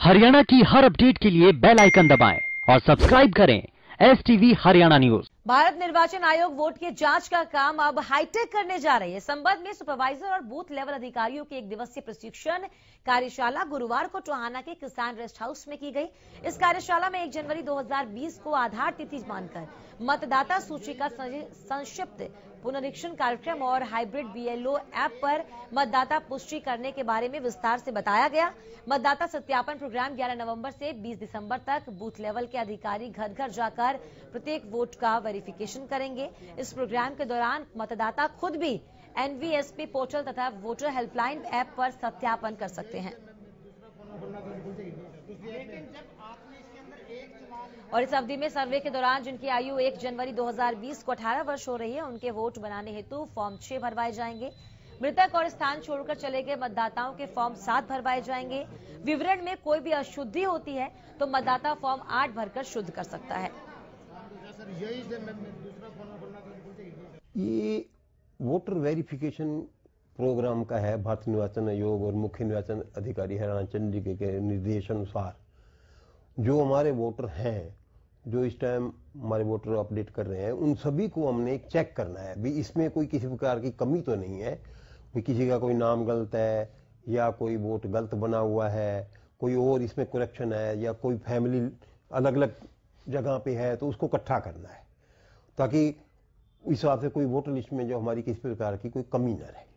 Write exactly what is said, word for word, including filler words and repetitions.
हरियाणा की हर अपडेट के लिए बेल आइकन दबाएं और सब्सक्राइब करें S TV Haryana news. Bharat निर्वाचन आयोग वोट की जांच का काम अब हाईटेक करने जा रही है। संबंध में सुपरवाइजर और बूथ लेवल अधिकारियों की एक दिवसीय प्रशिक्षण कार्यशाला गुरुवार को टोहाना के किसान रेस्ट हाउस में की गई। इस कार्यशाला में एक जनवरी दो हज़ार बीस को आधार तिथि मानकर मतदाता सूची का संक्षिप्त पुनरीक्षण कार्यक्रम और हाइब्रिड बीएलओ ऐप पर मतदाता पुष्टि करने के बारे में विस्तार से बताया गया। मतदाता सत्यापन प्रोग्राम ग्यारह नवंबर से बीस दिसंबर तक बूथ लेवल के अधिकारी घर घर जाकर प्रत्येक वोट का वेरिफिकेशन करेंगे। इस प्रोग्राम के दौरान मतदाता खुद भी एनवीएसपी पोर्टल तथा वोटर हेल्पलाइन ऐप पर सत्यापन कर सकते हैं। और इस अवधि में सर्वे के दौरान जिनकी आयु एक जनवरी दो हज़ार बीस को अठारह वर्ष हो रही है, उनके वोट बनाने हेतु फॉर्म छह भरवाए जाएंगे। मृतक और स्थान छोड़कर चले गए मतदाताओं के फॉर्म सात भरवाए जाएंगे। विवरण में कोई भी अशुद्धि होती है तो मतदाता फॉर्म आठ भरकर शुद्ध कर सकता है। ये वोटर वेरिफिकेशन प्रोग्राम का है। भारत निर्वाचन आयोग और मुख्य निर्वाचन अधिकारी हरियाणा चंडीगढ़ के निर्देशानुसार जो हमारे वोटर हैं, जो इस टाइम हमारे वोटर अपडेट कर रहे हैं, उन सभी को हमने चेक करना है भी इसमें कोई किसी प्रकार की कमी तो नहीं है, भी किसी का कोई नाम गलत है या कोई वोट गलत बना हुआ है, कोई और इसमें करेक्शन है या कोई फैमिली अलग अलग जगह पे है, तो उसको इकट्ठा करना है ताकि इस हिसाब से कोई वोटर लिस्ट में जो हमारी किसी प्रकार की कोई कमी न रहे।